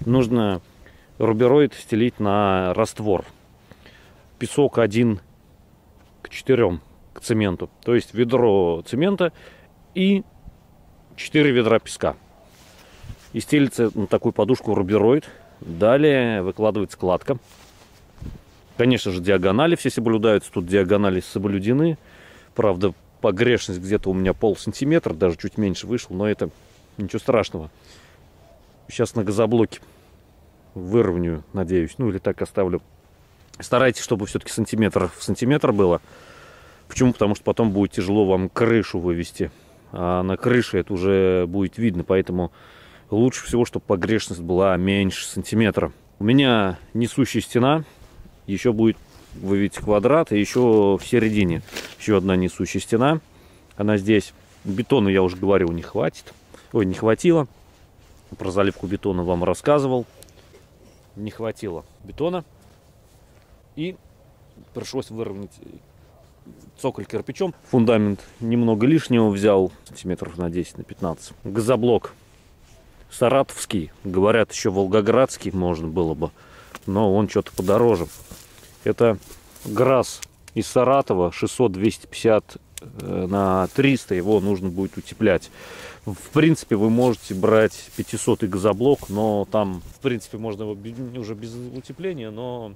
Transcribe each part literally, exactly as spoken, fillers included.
нужно рубероид стелить на раствор. Песок один к четырем к цементу. То есть ведро цемента и четыре ведра песка. И стелится на такую подушку рубероид. Далее выкладывается кладка. Конечно же, диагонали все соблюдаются. Тут диагонали соблюдены. Правда, погрешность где-то у меня пол сантиметра, даже чуть меньше вышел, но это ничего страшного. Сейчас на газоблоке выровняю, надеюсь. Ну или так оставлю. Старайтесь, чтобы все-таки сантиметр в сантиметр было. Почему? Потому что потом будет тяжело вам крышу вывести. А на крыше это уже будет видно. Поэтому лучше всего, чтобы погрешность была меньше сантиметра. У меня несущая стена. Еще будет, вы видите, квадрат. И еще в середине еще одна несущая стена. Она здесь. Бетона, я уже говорил, не хватит. Ой, не хватило. Про заливку бетона вам рассказывал. Не хватило бетона. И пришлось выровнять цоколь кирпичом. Фундамент немного лишнего взял. Сантиметров на десять, на пятнадцать. Газоблок саратовский. Говорят, еще волгоградский можно было бы. Но он что-то подороже. Это ГРАС из Саратова. шестьсот двести пятьдесят на триста. Его нужно будет утеплять. В принципе, вы можете брать пятисотый газоблок. Но там, в принципе, можно уже без утепления. Но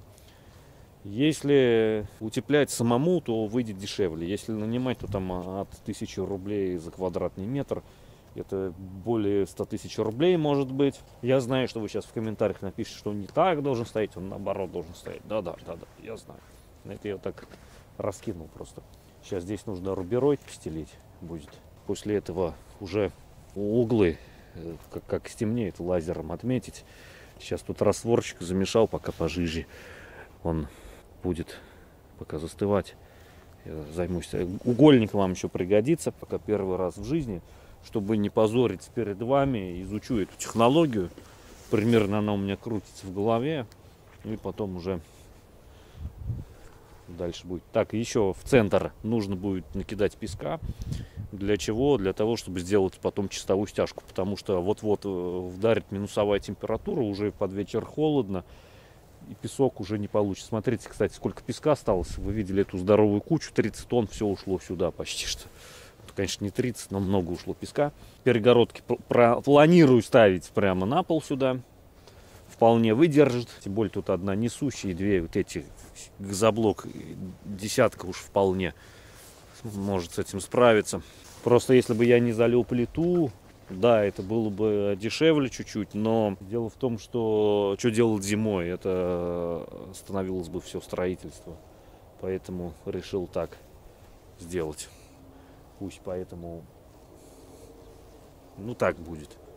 если утеплять самому, то выйдет дешевле. Если нанимать, то там от тысячи рублей за квадратный метр. Это более ста тысяч рублей может быть. Я знаю, что вы сейчас в комментариях напишите, что он не так должен стоять, он наоборот должен стоять. Да-да, да-да, я знаю. Это я так раскинул просто. Сейчас здесь нужно рубероид постелить будет. После этого уже углы, как, как стемнеет, лазером отметить. Сейчас тут растворчик замешал, пока пожиже. Он будет пока застывать. Я займусь. Угольник вам еще пригодится, пока первый раз в жизни. Чтобы не позориться перед вами, изучу эту технологию. Примерно она у меня крутится в голове. И потом уже дальше будет. Так, еще в центр нужно будет накидать песка. Для чего? Для того, чтобы сделать потом чистовую стяжку. Потому что вот-вот вдарит минусовая температура, уже под вечер холодно. И песок уже не получится. Смотрите, кстати, сколько песка осталось. Вы видели эту здоровую кучу. тридцать тонн, все ушло сюда почти что. Конечно, не тридцать, но много ушло песка. Перегородки планирую ставить прямо на пол сюда. Вполне выдержит. Тем более тут одна несущая и две вот эти газоблок. Десятка уж вполне может с этим справиться. Просто если бы я не залил плиту, да, это было бы дешевле чуть-чуть. Но дело в том, что что делать зимой, это становилось бы все строительство. Поэтому решил так сделать. Пусть поэтому, ну так будет.